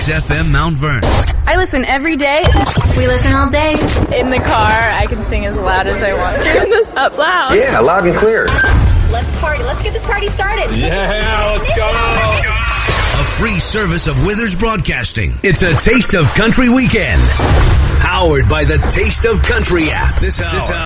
WMIX-FM Mount Vernon. I listen every day. We listen all day. In the car, I can sing as loud as I want to. Turn this up loud. Yeah, loud and clear. Let's party. Let's get this party started. Yeah, let's go. A free service of Withers Broadcasting. It's a Taste of Country weekend. Powered by the Taste of Country app. This hour.